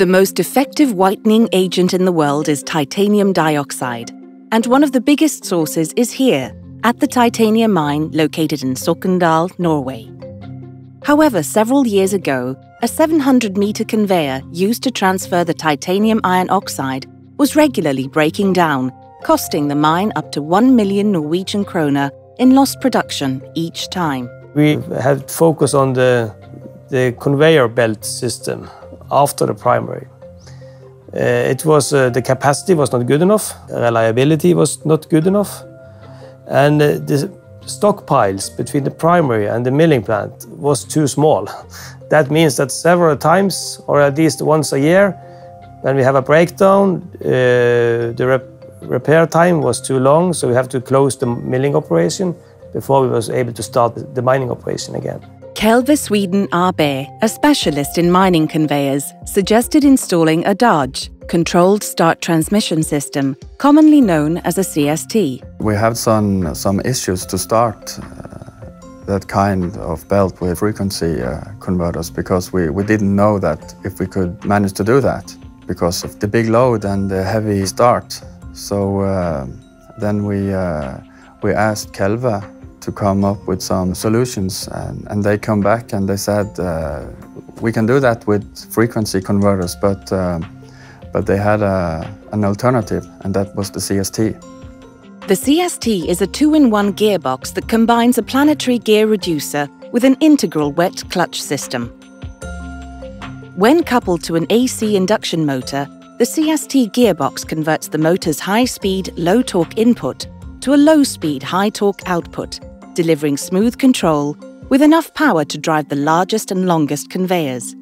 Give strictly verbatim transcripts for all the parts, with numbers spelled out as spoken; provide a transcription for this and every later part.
The most effective whitening agent in the world is titanium dioxide, and one of the biggest sources is here, at the Titania Mine located in Sokndal, Norway. However, several years ago, a seven hundred meter conveyor used to transfer the titanium iron oxide was regularly breaking down, costing the mine up to one million Norwegian Krone in lost production each time. We had focus on the, the conveyor belt system after the primary. Uh, it was uh, the capacity was not good enough, reliability was not good enough, and uh, the stockpiles between the primary and the milling plant was too small. That means that several times, or at least once a year, when we have a breakdown, uh, the rep repair time was too long, so we have to close the milling operation before we was able to start the mining operation again. Conveyor Sweden A B, a specialist in mining conveyors, suggested installing a D A J, Controlled Start Transmission System, commonly known as a C S T. We had some, some issues to start uh, that kind of belt with frequency uh, converters because we, we didn't know that if we could manage to do that because of the big load and the heavy start. So uh, then we, uh, we asked Conveyor to come up with some solutions, and, and they come back and they said uh, we can do that with frequency converters, but, uh, but they had a, an alternative, and that was the C S T. The C S T is a two-in-one gearbox that combines a planetary gear reducer with an integral wet clutch system. When coupled to an A C induction motor, the C S T gearbox converts the motor's high-speed, low-torque input to a low-speed, high-torque output, delivering smooth control with enough power to drive the largest and longest conveyors.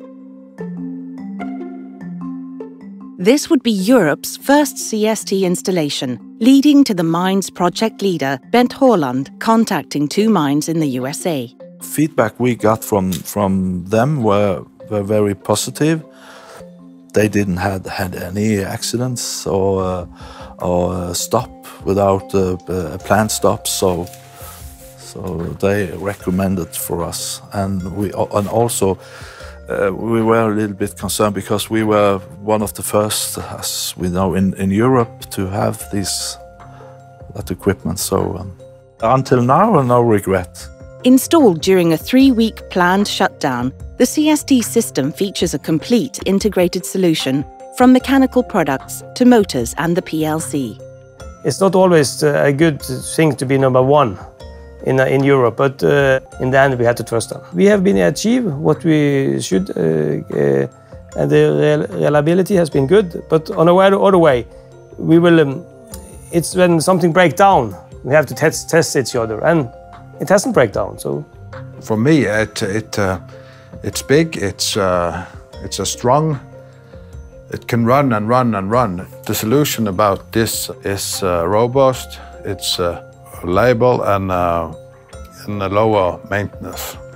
This would be Europe's first C S T installation, leading to the mine's project leader, Bent Haaland, contacting two mines in the U S A. Feedback we got from, from them were, were very positive. They didn't have had any accidents or, uh, or stop without uh, a planned stop, so so they recommended for us. And we and also uh, we were a little bit concerned because we were one of the first, as we know, in in Europe to have this that equipment. So um, until now, no regret. Installed during a three-week planned shutdown, the C S T system features a complete integrated solution from mechanical products to motors and the P L C. It's not always a good thing to be number one in, in Europe, but uh, in the end we had to trust them. We have been achieved what we should, uh, uh, and the reliability has been good, but on a other way, we will, um, it's when something breaks down, we have to test, test each other, and it hasn't break down, so. For me, it, it, uh, it's big, it's, uh, it's a strong, it can run and run and run. The solution about this is uh, robust, it's uh, reliable and, uh, and a lower maintenance.